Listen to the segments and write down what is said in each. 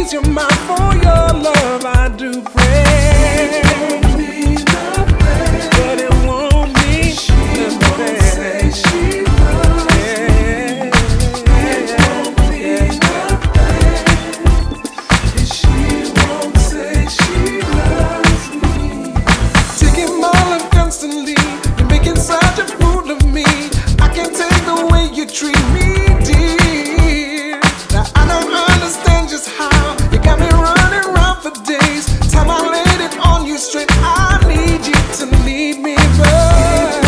ease your mind for your love. I do pray, but it won't mean she won't say she loves me. It won't mean nothing if she won't say she loves me. Taking my love constantly, you're making such a fool of me. I can't take the way you treat me, dear. Now I don't understand just how you got me running around for days. Time I laid it on you straight, I need you to leave me, but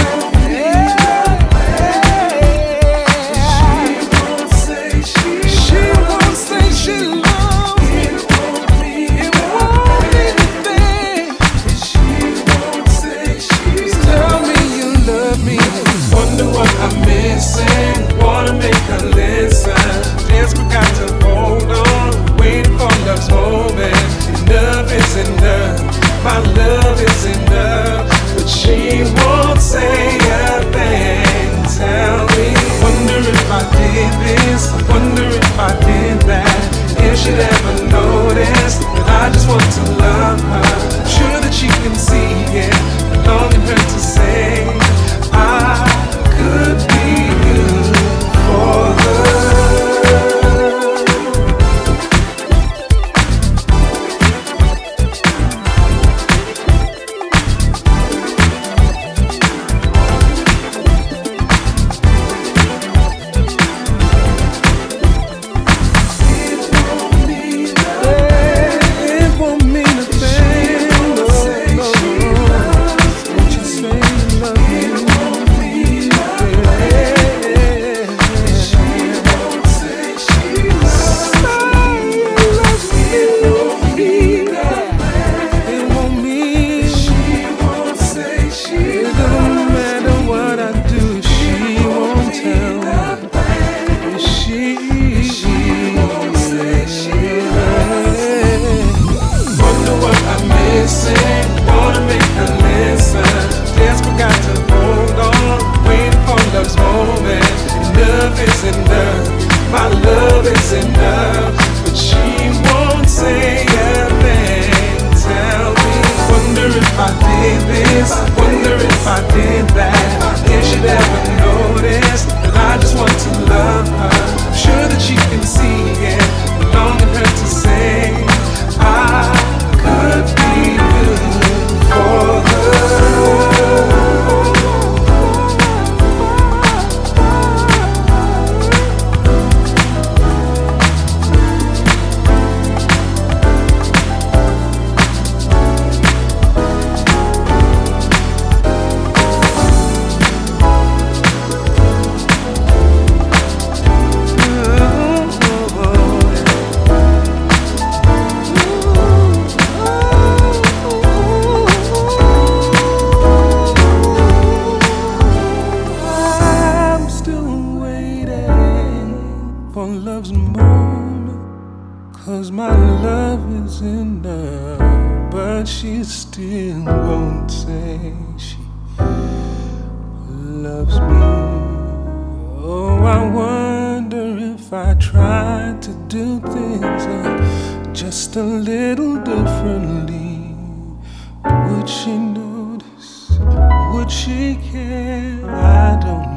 she won't say she loves me. It won't mean anything If she won't say she just tell me you love me. wonder what I'm missing. Wanna make her listen. Just forgot to hold on, waiting for love's moment. Enough is enough. My love is enough. But she won't say a thing. Tell me. Wonder if I did this, wonder if I did that. If she'd ever notice that I just want to love her. I'm sure that she can see it, longing her to say I could be good for her. it won't mean a thing. No, won't you say you love me? It won't mean, it don't matter what I do, she won't tell me. She won't say Wonder what I'm missing. Wanna make her listen. just forgot to hold on, waiting for love's moment. Enough is enough. My love is enough. But she won't say a thing. Tell me. Wonder if I did this, wonder if I did that. If she'd ever notice that I just want to love her. I'm sure that she can see it, longing her to say I Could be good for her. I'm still waiting for love's moment, 'cause my love is enough. But she still won't say she loves me. Oh, I wonder if I tried to do things just a little differently, would she notice? Would she care? I don't